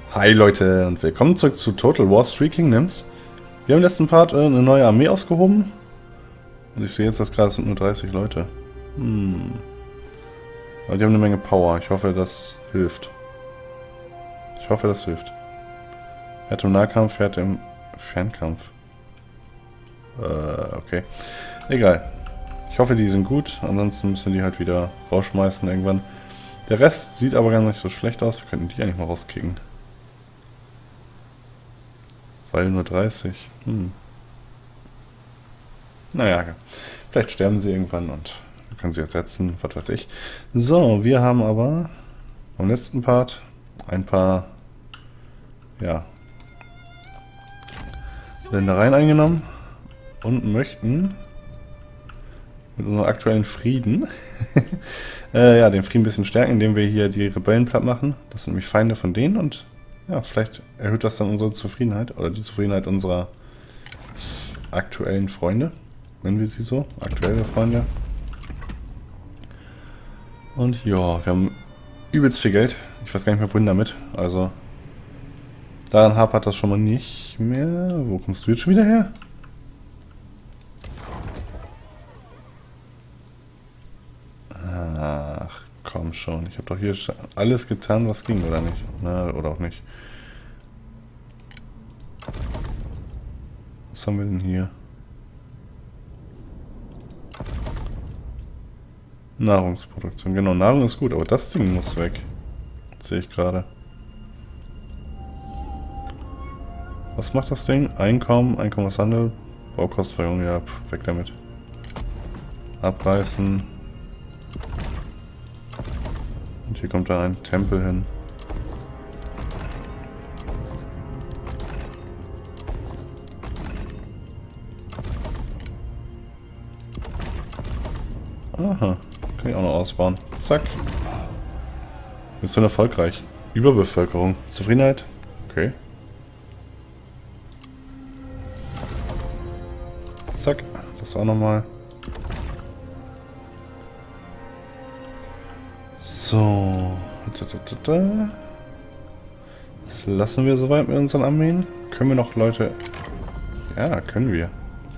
Hi Leute und willkommen zurück zu Total War 3 Kingdoms. Wir haben im letzten Part eine neue Armee ausgehoben. Und ich sehe jetzt, dass gerade sind nur 30 Leute. Aber die haben eine Menge Power. Ich hoffe, das hilft. Er hat im Nahkampf, er hat im Fernkampf. Okay. Egal. Ich hoffe, die sind gut. Ansonsten müssen wir die halt wieder rausschmeißen irgendwann. Der Rest sieht aber gar nicht so schlecht aus. Wir könnten die eigentlich mal rauskicken. Weil nur 30. Naja, vielleicht sterben sie irgendwann und wir können sie ersetzen, was weiß ich. So, wir haben aber am letzten Part ein paar, ja, Ländereien eingenommen und möchten mit unserem aktuellen Frieden ja, den Frieden ein bisschen stärken, indem wir hier die Rebellen platt machen. Das sind nämlich Feinde von denen und ja, vielleicht erhöht das dann unsere Zufriedenheit oder die Zufriedenheit unserer aktuellen Freunde. Nennen wir sie so. Aktuelle Freunde. Und ja, wir haben übelst viel Geld. Ich weiß gar nicht mehr, wohin damit. Also, daran hapert das schon mal nicht mehr. Wo kommst du jetzt schon wieder her? Ach, komm schon. Ich habe doch hier alles getan, was ging, oder nicht? Na, oder auch nicht. Was haben wir denn hier? Nahrungsproduktion. Genau, Nahrung ist gut, aber das Ding muss weg. Das sehe ich gerade. Was macht das Ding? Einkommen, Einkommenshandel, Baukostenverjüngung, ja, weg damit. Abreißen. Und hier kommt dann ein Tempel hin. Aha, kann ich auch noch ausbauen. Zack. Wir sind erfolgreich. Überbevölkerung. Zufriedenheit? Okay. Zack. Das auch nochmal. So. Das lassen wir soweit mit unseren Armeen. Können wir noch Leute... Ja, können wir.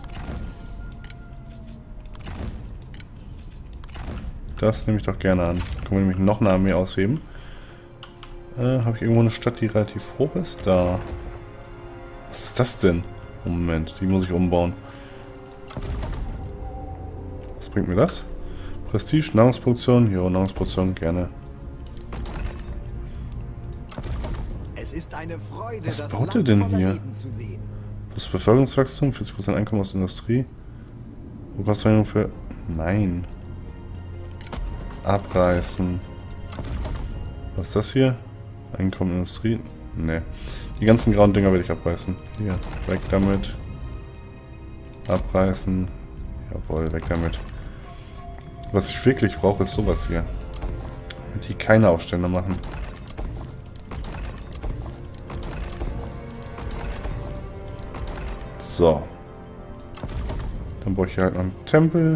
Das nehme ich doch gerne an. Können wir nämlich noch eine Armee ausheben. Habe ich irgendwo eine Stadt, die relativ hoch ist? Da. Was ist das denn? Moment, die muss ich umbauen. Was bringt mir das? Prestige, Nahrungsproduktion. Jo, Nahrungsproduktion, gerne. Es ist eine Freude, was das baut ihr Land denn voller hier? Leben zu sehen. Das Bevölkerungswachstum, 40% Einkommen aus Industrie. Wo kostet das für... Nein. Abreißen. Was ist das hier? Einkommen, Industrie? Ne. Die ganzen grauen Dinger werde ich abreißen. Hier, weg damit. Abreißen. Jawohl, weg damit. Was ich wirklich brauche, ist sowas hier. Damit die keine Aufstände machen. So. Dann brauche ich hier halt noch einen Tempel.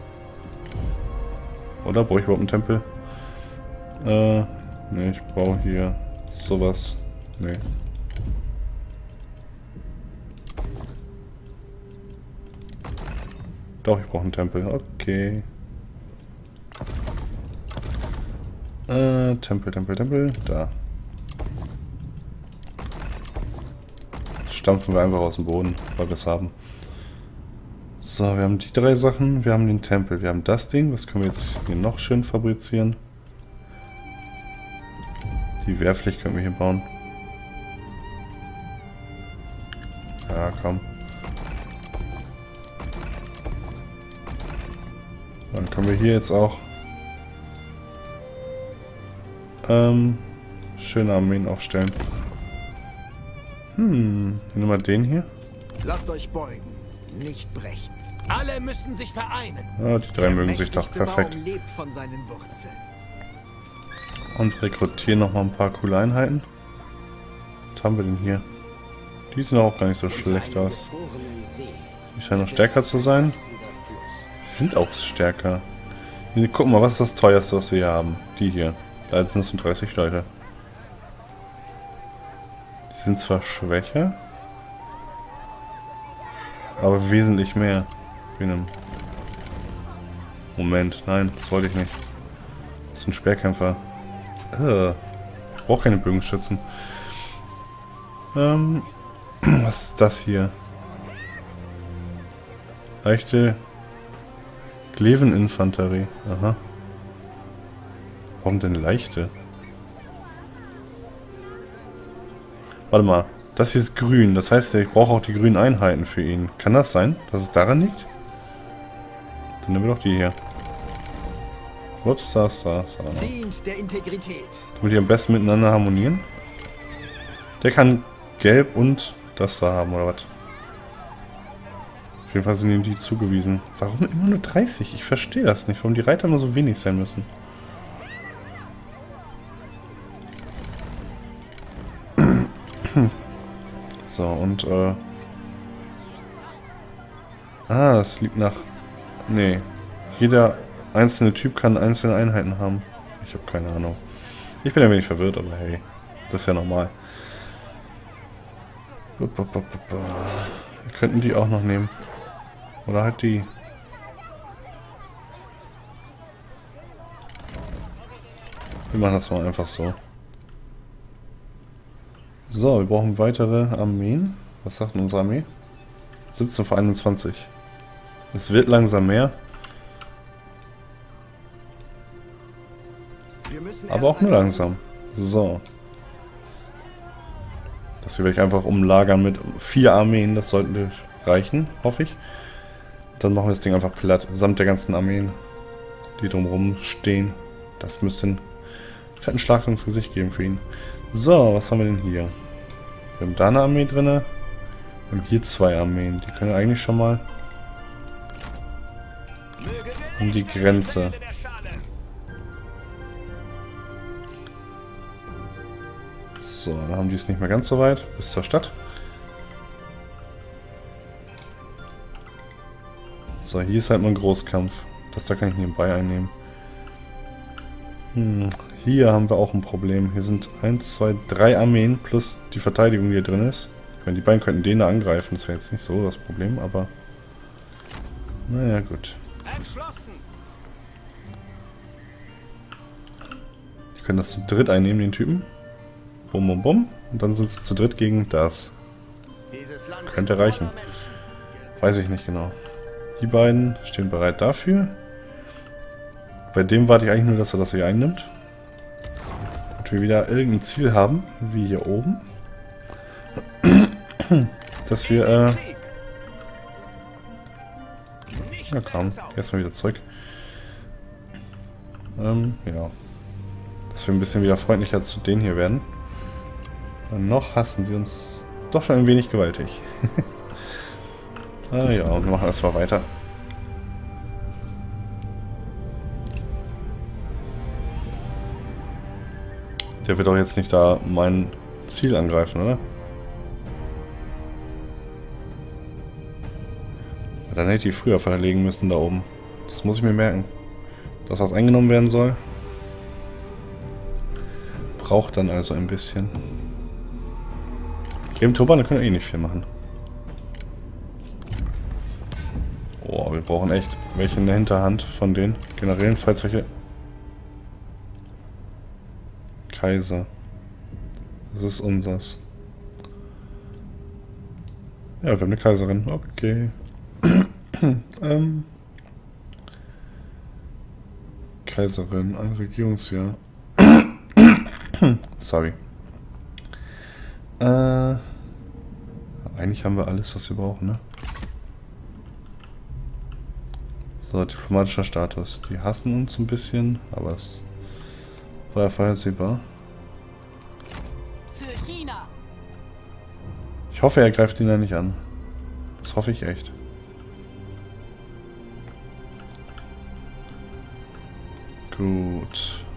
Oder brauche ich überhaupt einen Tempel? Ne, ich brauche hier sowas. Ne. Doch, ich brauche einen Tempel. Okay. Tempel. Da. Stampfen wir einfach aus dem Boden, weil wir es haben. So, wir haben die drei Sachen. Wir haben den Tempel. Wir haben das Ding. Was können wir jetzt hier noch schön fabrizieren? Die Wehrpflicht können wir hier bauen. Ja, komm. Dann können wir hier jetzt auch schöne Armeen aufstellen. Nehmen wir mal den hier. Lasst euch beugen, nicht brechen. Alle müssen sich vereinen. Ja, die drei mögen sich doch perfekt. Baum lebt von seinen Wurzeln. Und rekrutieren nochmal ein paar coole Einheiten. Was haben wir denn hier? Die sehen auch gar nicht so schlecht aus. Die scheinen noch stärker zu sein. Die sind auch stärker. Guck mal, was ist das teuerste, was wir hier haben? Die hier. Da sind es 30 Leute. sind zwar schwächer, aber wesentlich mehr. Wie in einem Moment, nein, das wollte ich nicht. Das ist ein Speerkämpfer. Ich brauche keine Bögenschützen. Was ist das hier? Leichte Gleveninfanterie. Aha. Warum denn leichte? Warte mal. Das hier ist grün. Das heißt, ich brauche auch die grünen Einheiten für ihn. Kann das sein, dass es daran liegt? Dann nehmen wir doch die hier. Ups, Dient der Integrität. Damit die am besten miteinander harmonieren. Der kann gelb und das da haben, oder was? Auf jeden Fall sind ihm die zugewiesen. Warum immer nur 30? Ich verstehe das nicht. Warum die Reiter nur so wenig sein müssen. So, und, das liegt nach... Nee. Jeder einzelne Typ kann einzelne Einheiten haben. Ich habe keine Ahnung. Ich bin ein wenig verwirrt, aber hey. Das ist ja normal. Wir könnten die auch noch nehmen. Oder halt die. Wir machen das mal einfach so. So, wir brauchen weitere Armeen. Was sagt denn unsere Armee? 17 vor 21. Es wird langsam mehr. Aber auch nur langsam. So. Das hier werde ich einfach umlagern mit 4 Armeen. Das sollte reichen, hoffe ich. Dann machen wir das Ding einfach platt. Samt der ganzen Armeen, die drumherum stehen. Das müsste einen fetten Schlag ins Gesicht geben für ihn. So, was haben wir denn hier? Wir haben da eine Armee drin. Wir haben hier 2 Armeen. Die können eigentlich schon mal um die Grenze. So, dann haben die es nicht mehr ganz so weit. Bis zur Stadt. So, hier ist halt mal ein Großkampf. Das da kann ich nebenbei einnehmen. Hier haben wir auch ein Problem. Hier sind 1, 2, 3 Armeen plus die Verteidigung, die hier drin ist. Ich meine, die beiden könnten den da angreifen. Das wäre jetzt nicht so das Problem, aber... Naja, gut. Die können das zu dritt einnehmen, den Typen. Bum, bum, bum. Und dann sind sie zu dritt gegen das. Könnte reichen. Weiß ich nicht genau. Die beiden stehen bereit dafür. Bei dem warte ich eigentlich nur, dass er das hier einnimmt. Und wir wieder irgendein Ziel haben, wie hier oben. Dass wir, na komm, erstmal wieder zurück. Ja. Dass wir ein bisschen wieder freundlicher zu denen hier werden. Und noch hassen sie uns doch schon ein wenig gewaltig. Ah ja, und wir machen erstmal weiter. Der wird doch jetzt nicht da mein Ziel angreifen, oder? Dann hätte ich die früher verlegen müssen da oben. Das muss ich mir merken. Das, was eingenommen werden soll, braucht dann also ein bisschen. Gegen Turbane können wir eh nicht viel machen. Oh, wir brauchen echt welche in der Hinterhand von den Generälen, falls welche... Kaiser. Das ist unseres. Ja, wir haben eine Kaiserin. Okay. Kaiserin, ein Regierungsjahr. Sorry. Eigentlich haben wir alles, was wir brauchen, ne? So, diplomatischer Status. Die hassen uns ein bisschen, aber das war ja vorhersehbar. Für China. Ich hoffe, er greift ihn ja nicht an. Das hoffe ich echt. Gut.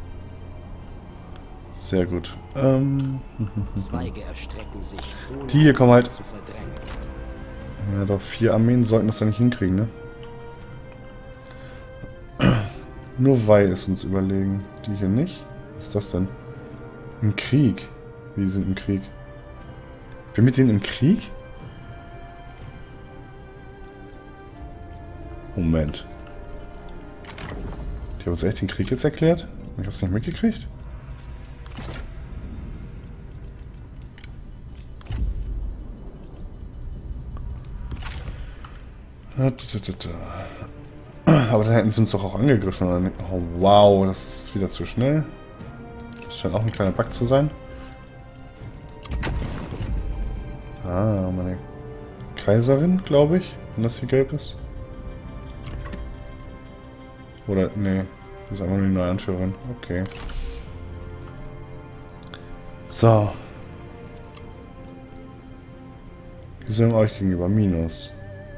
Sehr gut. Zweige erstrecken sich, ohne die hier kommen halt... zu verdrängen. Ja, doch 4 Armeen sollten das ja nicht hinkriegen, ne? Nur Wei ist uns überlegen. Die hier nicht? Was ist das denn? Ein Krieg. Wie sind im Krieg? Bin mit denen im Krieg? Moment. Die haben uns echt den Krieg jetzt erklärt? Ich hab's nicht mitgekriegt? Aber dann hätten sie uns doch auch angegriffen. Oder nicht? Oh, wow, das ist wieder zu schnell. Das scheint auch ein kleiner Bug zu sein. Ah, meine Kaiserin, glaube ich, wenn das hier gelb ist. Oder, nee, das ist einfach nur die neue Anführerin. Okay. So. Wir sind euch gegenüber Minus.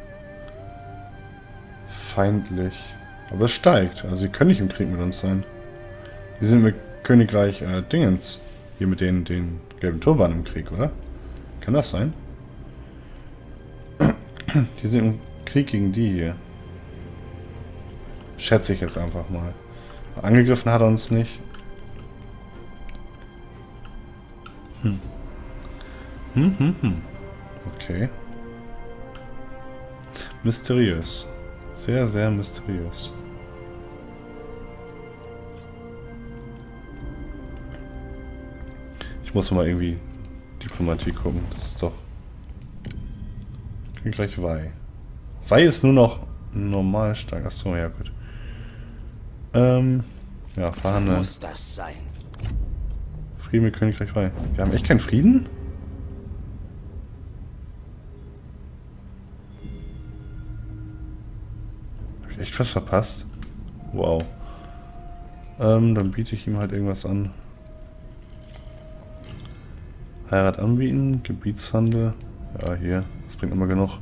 Feindlich. Aber es steigt. Also sie können nicht im Krieg mit uns sein. Wir sind mit Königreich Dingens. Hier mit den gelben Turban im Krieg, oder? Kann das sein? Die sind im Krieg gegen die hier. Schätze ich jetzt einfach mal. Angegriffen hat er uns nicht. Okay. Mysteriös. Sehr, sehr mysteriös. Ich muss mal irgendwie Diplomatie gucken. Das ist doch... Ich gleich Wei. Wei ist nur noch normal stark. Achso, ja gut. Ja, verhandeln. Muss das sein? Frieden mit Königreich Wei. Wir haben echt keinen Frieden? Hab ich echt was verpasst? Wow. Dann biete ich ihm halt irgendwas an. Heirat anbieten, Gebietshandel. Ja, hier. Das bringt immer genug.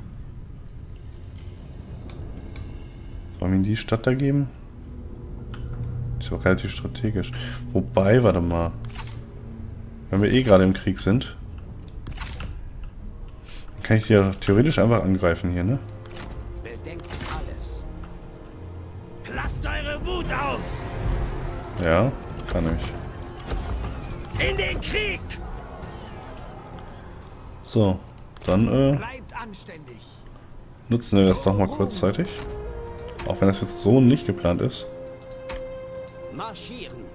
Sollen wir ihm die Stadt da geben? Ist auch relativ strategisch. Wobei, warte mal. Wenn wir eh gerade im Krieg sind, kann ich die ja theoretisch einfach angreifen hier, ne? Bedenkt alles. Lasst eure Wut aus! Ja, kann ich. In den Krieg! So, dann Bleibt anständig. nutzen wir das doch mal kurzzeitig. Auch wenn das jetzt so nicht geplant ist. Marschieren.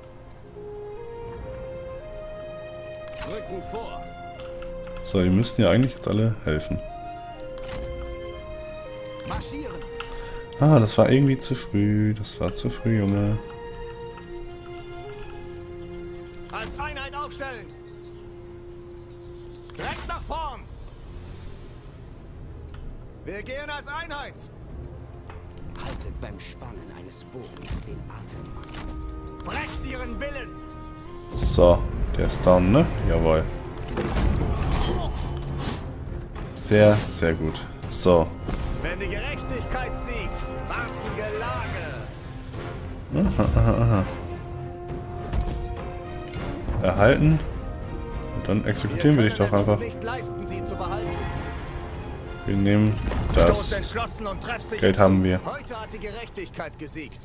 Rücken vor. So, die müssten ja eigentlich jetzt alle helfen. Marschieren. Ah, das war irgendwie zu früh. Das war zu früh, Junge. Als Einheit aufstellen. Direkt nach vorn. Wir gehen als Einheit. Haltet beim Spannen eines Bogens den Atem an. Brecht ihren Willen. So, der ist down, ne? Jawohl. Sehr, sehr gut. So. Wenn die Gerechtigkeit siegt, warten Gelage. Aha, aha, aha. Erhalten. Und dann exekutieren wir dich doch einfach. Nicht leisten, sie zu behalten. Wir nehmen das. Geld haben wir. Heute hat die Gerechtigkeit gesiegt.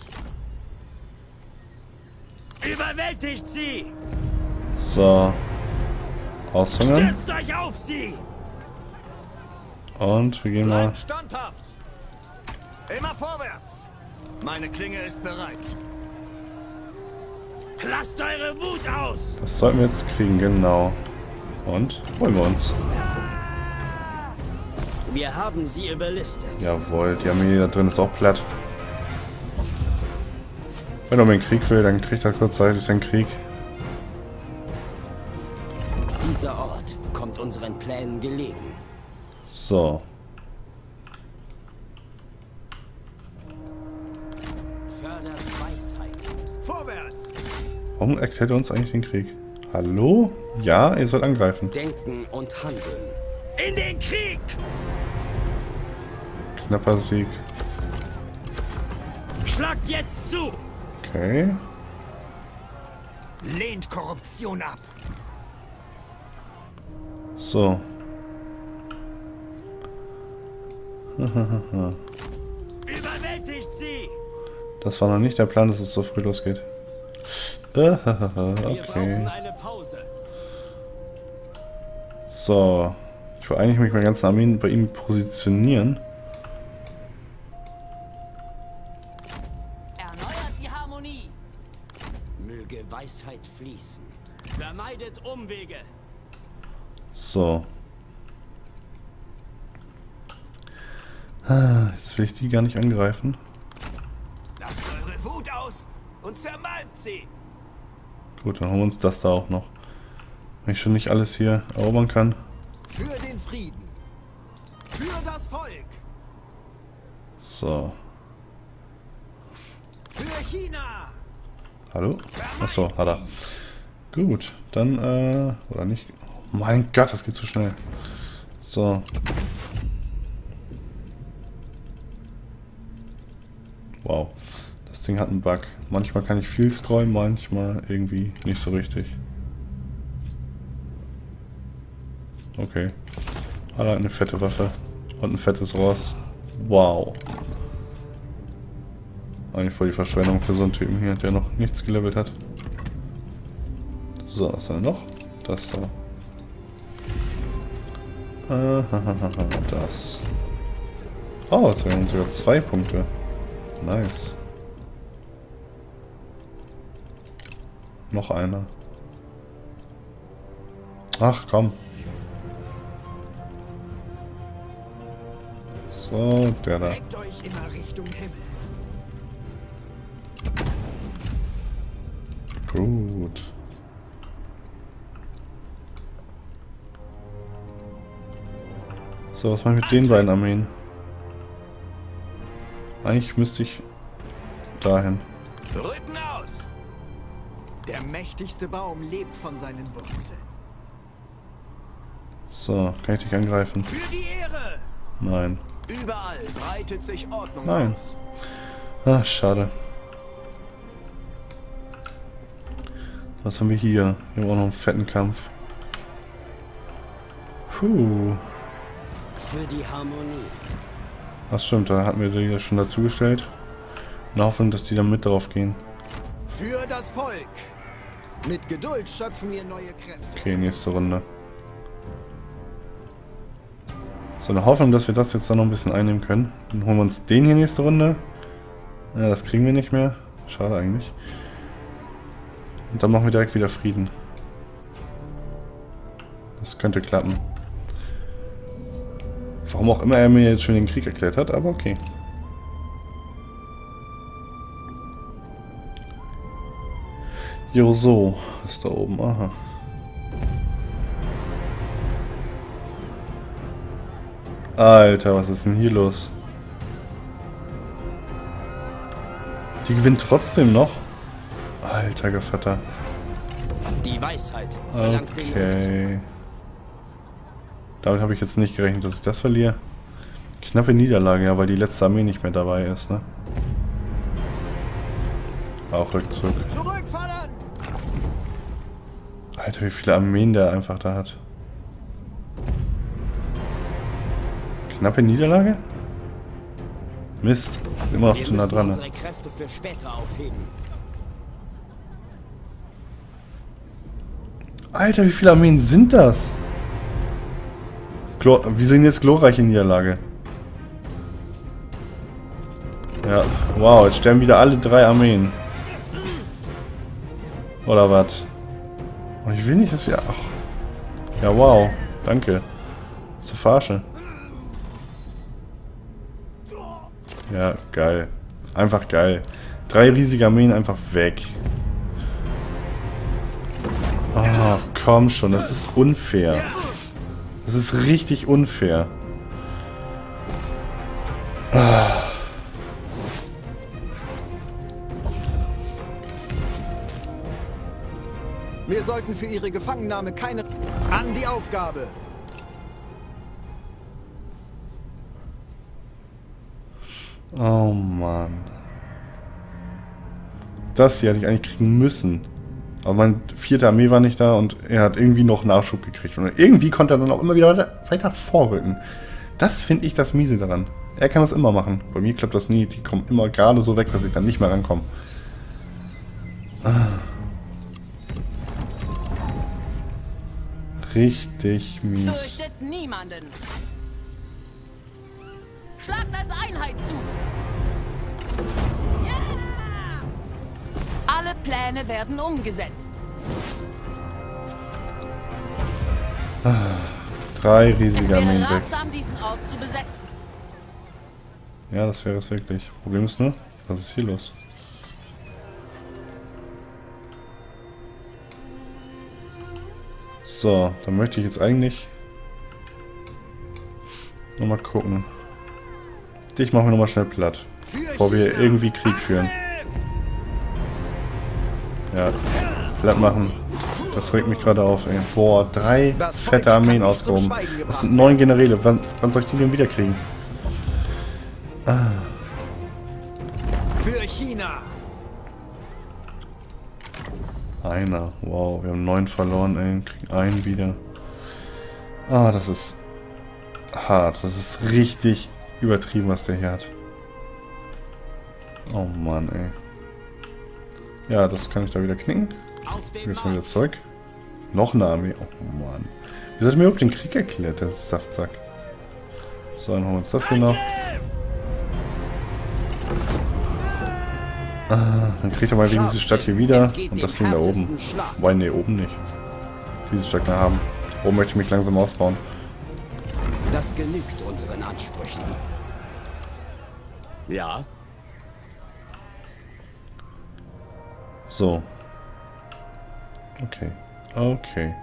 Überwältigt sie! So. Aushungern. Stürzt euch auf sie! Und wir gehen mal. Bleibt standhaft! Immer vorwärts! Meine Klinge ist bereit. Lasst eure Wut aus! Das sollten wir jetzt kriegen, genau. Und holen wir uns. Wir haben sie überlistet. Jawohl, die Armee da drin ist auch platt. Wenn er um den Krieg will, dann kriegt er kurzzeitig seinen Krieg. Dieser Ort kommt unseren Plänen gelegen. So. Fördert Weisheit. Vorwärts! Warum erklärt er uns eigentlich den Krieg? Hallo? Ja, ihr sollt angreifen. Denken und handeln. In den Krieg! Knapper Sieg. Schlagt jetzt zu! Okay. Lehnt Korruption ab. So. Überwältigt sie! Das war noch nicht der Plan, dass es so früh losgeht. Wir brauchen Okay. eine Pause. So. Ich will eigentlich meine ganzen Armeen bei ihm positionieren. Erneuert die Harmonie. Möge Weisheit fließen. Vermeidet Umwege. So. Jetzt will ich die gar nicht angreifen. Lasst eure Wut aus und zermalmt sie. Gut, dann holen wir uns das da auch noch. Wenn ich schon nicht alles hier erobern kann. Für den Frieden. Für das Volk. So. Für China. Hallo? Achso, hat er. Gut, dann, oder nicht. Oh mein Gott, das geht zu schnell. So. Wow. Das Ding hat einen Bug. Manchmal kann ich viel scrollen, manchmal irgendwie nicht so richtig. Okay. Hat halt eine fette Waffe. Und ein fettes Ross. Wow. Eigentlich voll die Verschwendung für so einen Typen hier, der noch nichts gelevelt hat. So, was haben wir noch? Das da. Das. Oh, jetzt haben wir sogar 2 Punkte. Nice. Noch einer. Ach, komm. So, der da. Reckt euch immer Richtung Himmel. Gut. So, was mache ich mit den beiden Armeen? Eigentlich müsste ich dahin. Rücken aus! Der mächtigste Baum lebt von seinen Wurzeln. So, kann ich dich angreifen? Für die Ehre! Nein. Überall breitet sich Ordnung Nein. aus. Ach, schade. Was haben wir hier? Hier haben wir auch noch einen fetten Kampf. Puh. Für die Harmonie. Das stimmt, da hatten wir die ja schon dazugestellt. In der Hoffnung, dass die dann mit drauf gehen. Für das Volk. Mit Geduld schöpfen wir neue Kräfte. Okay, nächste Runde. So, eine Hoffnung, dass wir das jetzt dann noch ein bisschen einnehmen können. Dann holen wir uns den hier nächste Runde. Ja, das kriegen wir nicht mehr. Schade eigentlich. Und dann machen wir direkt wieder Frieden. Das könnte klappen. Warum auch immer er mir jetzt schon den Krieg erklärt hat, aber okay. Jo, so. Ist da oben. Aha. Alter, was ist denn hier los? Die gewinnt trotzdem noch? Alter Gevatter. Die Weisheit verlangt den Mut. Okay. Damit habe ich jetzt nicht gerechnet, dass ich das verliere. Knappe Niederlage, ja, weil die letzte Armee nicht mehr dabei ist, ne? Auch Rückzug. Zurückfallen! Alter, wie viele Armeen der einfach da hat. Knappe Niederlage? Mist, ist immer noch zu nah dran. Unsere Kräfte für später aufheben. Alter, wie viele Armeen sind das? Wieso denn jetzt glorreiche Niederlage? Ja, wow, jetzt sterben wieder alle 3 Armeen. Oder was? Oh, ich will nicht, dass wir... Ach. Ja, wow, danke. Zur Verarsche. Ja, geil. Einfach geil. 3 riesige Armeen einfach weg. Oh, komm schon, das ist unfair. Das ist richtig unfair. Ah. Wir sollten für ihre Gefangennahme keine... An die Aufgabe! Oh Mann. Das hier hätte ich eigentlich kriegen müssen. Aber meine 4. Armee war nicht da und er hat irgendwie noch Nachschub gekriegt. Und irgendwie konnte er dann auch immer wieder weiter vorrücken. Das finde ich das Miese daran. Er kann das immer machen. Bei mir klappt das nie. Die kommen immer gerade so weg, dass ich dann nicht mehr rankomme. richtig mies. Fürchtet niemanden. Schlagt als Einheit zu. Ja! Alle Pläne werden umgesetzt. 3 riesige Armeen Es wäre weg. ratsam, diesen Ort zu besetzen. Ja, das wäre es wirklich. Problem ist nur, was ist hier los? So, dann möchte ich jetzt eigentlich nochmal gucken. Dich machen wir nochmal schnell platt, bevor wir irgendwie Krieg führen. Ja, platt machen. Das regt mich gerade auf, ey. Boah, 3 fette Armeen ausgehoben. Das sind 9 Generäle. Wann soll ich die denn wieder kriegen? Für China. Einer. Wow, wir haben 9 verloren, ey. Kriegen einen wieder. Ah, das ist hart. Das ist richtig übertrieben, was der hier hat. Oh Mann, ey. Ja, das kann ich da wieder knicken. Jetzt mal wieder zurück. Noch eine Armee. Oh Mann. Wieso hat er mir überhaupt den Krieg erklärt, der Saftsack? So, dann holen wir uns das hier noch. Dann kriegt er mal wegen diese Stadt hier wieder. Und das Ding da oben. Wobei, ne, oben nicht. Diese Stadt da haben. Oben möchte ich mich langsam ausbauen. Das genügt unseren Ansprüchen. Ja. So. Okay. Okay.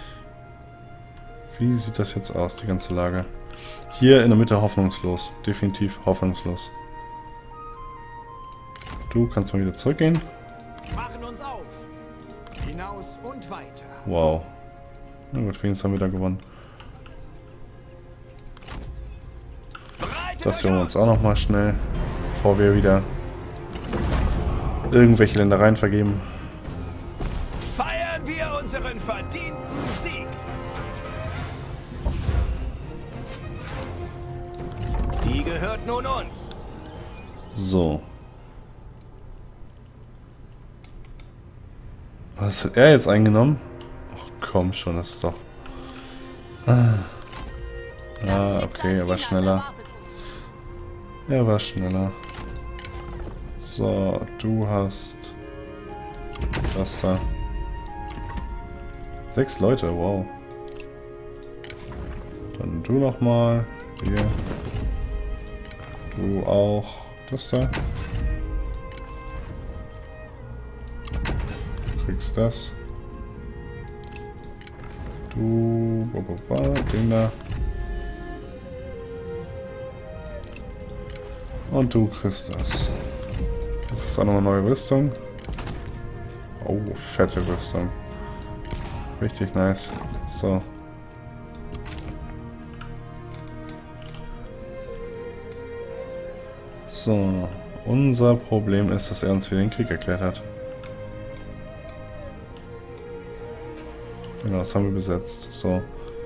Wie sieht das jetzt aus, die ganze Lage? Hier in der Mitte hoffnungslos. Definitiv hoffnungslos. Du kannst mal wieder zurückgehen. Machen uns auf. Hinaus und weiter. Wow. Na gut, wenigstens haben wir da gewonnen. Das holen wir uns auch nochmal schnell, bevor wir wieder irgendwelche Ländereien vergeben. Feiern wir unseren verdienten Sieg. Die gehört nun uns. So. Was hat er jetzt eingenommen? Ach komm schon, das ist doch... Ah, okay, er war schneller. Er war schneller. So, du hast... das da. 6 Leute, wow. Dann du nochmal. Hier. Du auch. Das da. Du kriegst das. Du... Den da. Und du kriegst das. Das ist auch noch eine neue Rüstung. Oh, fette Rüstung. Richtig nice. So. So. Unser Problem ist, dass er uns für den Krieg erklärt hat. Genau, das haben wir besetzt. So.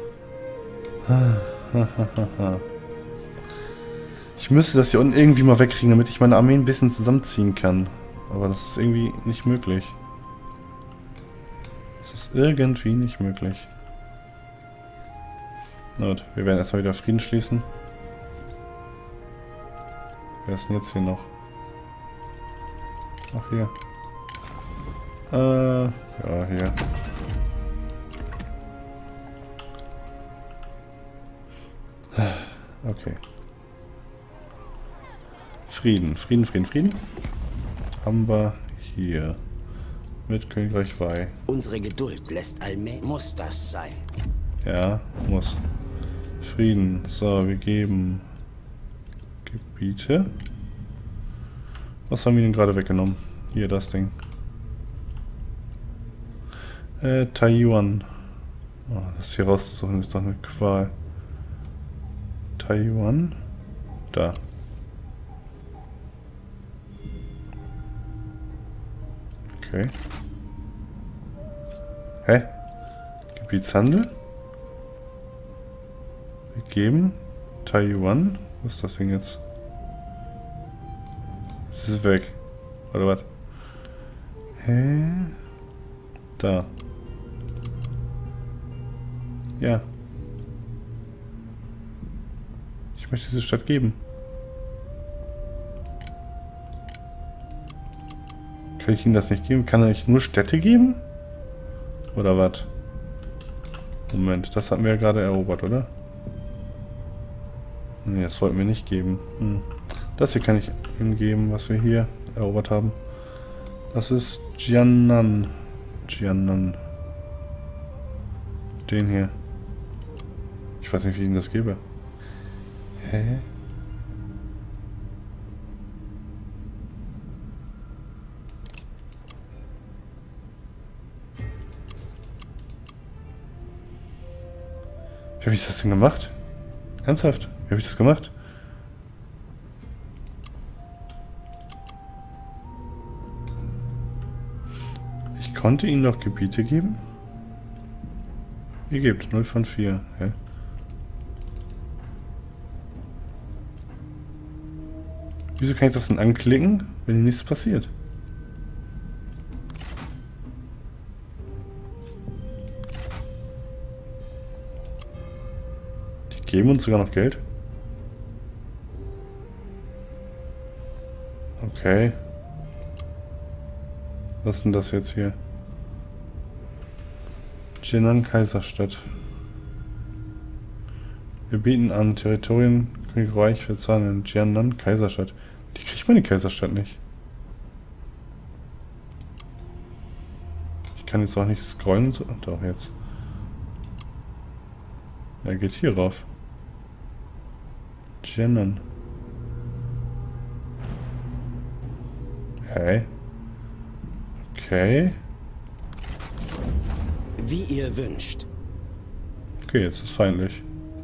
Ich müsste das hier unten irgendwie mal wegkriegen, damit ich meine Armee ein bisschen zusammenziehen kann. Aber das ist irgendwie nicht möglich. Das ist irgendwie nicht möglich. Na gut, wir werden erstmal wieder Frieden schließen. Wer ist denn jetzt hier noch? Ach, hier. Ja, hier. Okay. Frieden, Frieden, Frieden, Frieden. Haben wir hier. Mit Königreich Wei. Unsere Geduld lässt allmählich. Muss das sein? Ja, muss. Frieden. So, wir geben Gebiete. Was haben wir denn gerade weggenommen? Hier, das Ding. Taiwan. Oh, das hier rauszusuchen ist doch eine Qual. Taiwan. Da. Okay. Hä? Gebietshandel? Wir geben Taiwan. Was ist das Ding jetzt? Es ist weg. Oder was? Hä? Da. Ja. Ich möchte diese Stadt geben. Kann ich Ihnen das nicht geben? Kann ich nur Städte geben? Oder was? Moment, das hatten wir ja gerade erobert, oder? Nee, das wollten wir nicht geben. Das hier kann ich Ihnen geben, was wir hier erobert haben. Das ist Jiannan. Jiannan. Den hier. Ich weiß nicht, wie ich Ihnen das gebe. Hä? Wie habe ich das denn gemacht? Ernsthaft? Wie habe ich das gemacht? Ich konnte Ihnen doch Gebiete geben? Ihr gebt 0 von 4. Hä? Wieso kann ich das denn anklicken, wenn hier nichts passiert? Die geben uns sogar noch Geld? Okay. Was ist denn das jetzt hier? Jiannan Kaiserstadt. Wir bieten an Territorien Königreich für Zahlen in Jiannan Kaiserstadt. Die kriegt man die Kaiserstadt nicht. Ich kann jetzt auch nicht scrollen. So. Doch, jetzt. Er geht hier rauf. Jiannan. Hey. Okay. Wie ihr wünscht. Okay, jetzt ist feindlich.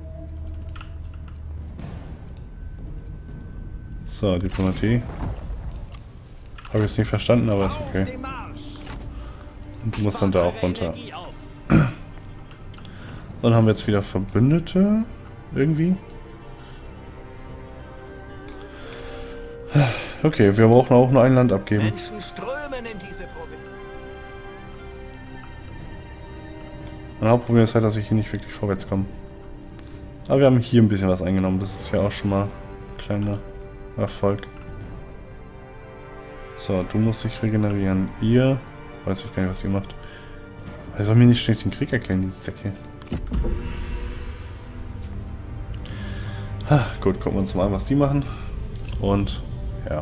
So, Diplomatie. Habe ich jetzt nicht verstanden, aber ist okay. Und du musst dann da auch runter. Dann haben wir jetzt wieder Verbündete. Irgendwie. Okay, wir brauchen auch nur ein Land abgeben. Menschen strömen in diese Provinz. Mein Hauptproblem ist halt, dass ich hier nicht wirklich vorwärts komme. Aber wir haben hier ein bisschen was eingenommen. Das ist ja auch schon mal ein kleiner Erfolg. So, du musst dich regenerieren. Ihr, weiß ich gar nicht, was ihr macht. Er soll mir nicht schnell den Krieg erklären, die Säcke. Gut, gucken wir uns mal an, was die machen. Und, ja.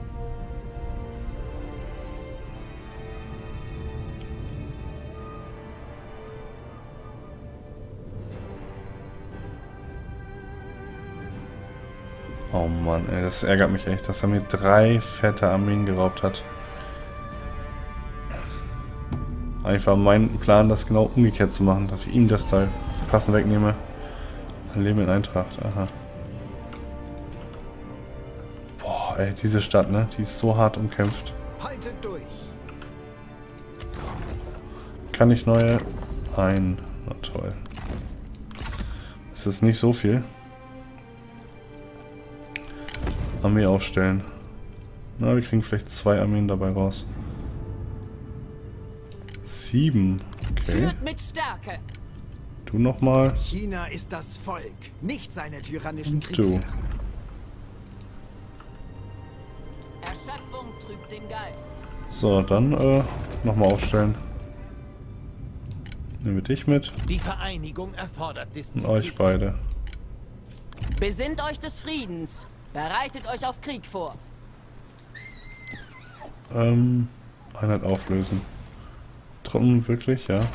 Oh Mann, ey, das ärgert mich echt, dass er mir 3 fette Armeen geraubt hat. Einfach mein Plan, das genau umgekehrt zu machen, dass ich ihm das Teil passend wegnehme. Ein Leben in Eintracht, aha. Boah, ey, diese Stadt, ne, die ist so hart umkämpft. Haltet durch. Kann ich neue ein? Na toll. Es ist nicht so viel. Armee aufstellen. Na, wir kriegen vielleicht 2 Armeen dabei raus. 7. Okay. Führt mit Stärke. Du nochmal. China ist das Volk, nicht seine tyrannischen Du. Kriegsherren. Erschöpfung trübt den Geist. So, dann nochmal aufstellen. Nehmen wir dich mit. Die Vereinigung erfordert Und Disziplin. euch beide. Besinnt euch des Friedens. Bereitet euch auf Krieg vor. Einheit auflösen. Truppen, wirklich, ja.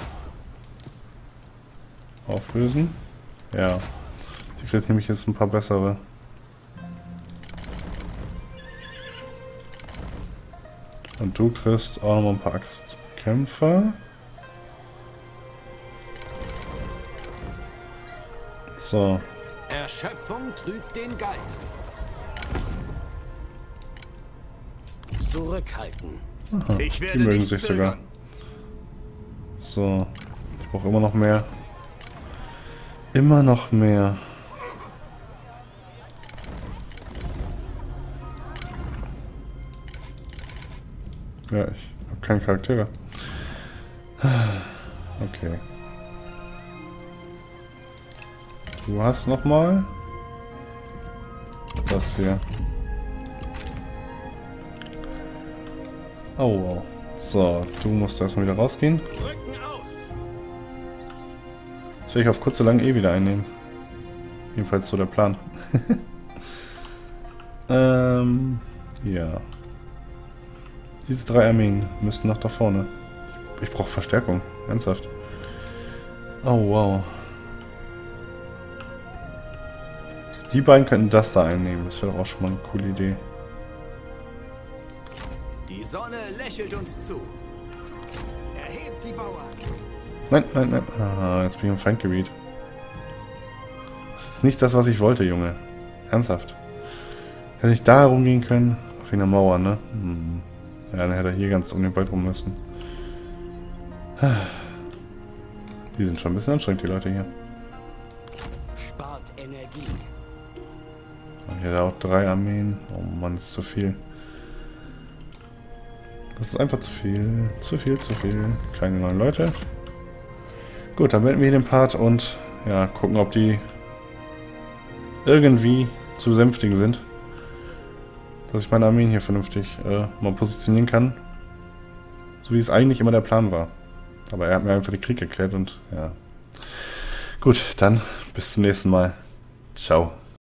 Auflösen. Ja. Die kriegt nämlich jetzt ein paar bessere. Und du kriegst auch nochmal ein paar Axtkämpfer. So. Erschöpfung trübt den Geist. Zurückhalten. Aha, Ich werde die mögen nicht sich zögern. sogar. So. Ich brauche immer noch mehr. Immer noch mehr. Ja, ich habe keine Charaktere. Okay. Du hast nochmal das hier. Oh, wow. So, du musst erstmal wieder rausgehen. Das werde ich auf kurz oder lang eh wieder einnehmen. Jedenfalls so der Plan. Ja. Diese 3 Armeen müssten noch da vorne. Ich brauche Verstärkung. Ernsthaft. Oh, wow. Die beiden könnten das da einnehmen. Das wäre doch auch schon mal eine coole Idee. Die Sonne lächelt uns zu. Erhebt die Bauern. Nein, nein, nein. Ah, jetzt bin ich im Feindgebiet. Das ist nicht das, was ich wollte, Junge. Ernsthaft. Hätte ich da herumgehen können? Auf einer Mauer, ne? Hm. Ja, dann hätte er hier ganz um den Wald rum müssen. Die sind schon ein bisschen anstrengend, die Leute hier. Spart Energie. Und hier auch 3 Armeen. Oh Mann, das ist zu viel. Das ist einfach zu viel. Zu viel, zu viel. Keine neuen Leute. Gut, dann beenden wir hier den Part und ja, gucken, ob die irgendwie zu besänftigen sind. Dass ich meine Armeen hier vernünftig mal positionieren kann. So wie es eigentlich immer der Plan war. Aber er hat mir einfach den Krieg erklärt und ja. Gut, dann bis zum nächsten Mal. Ciao.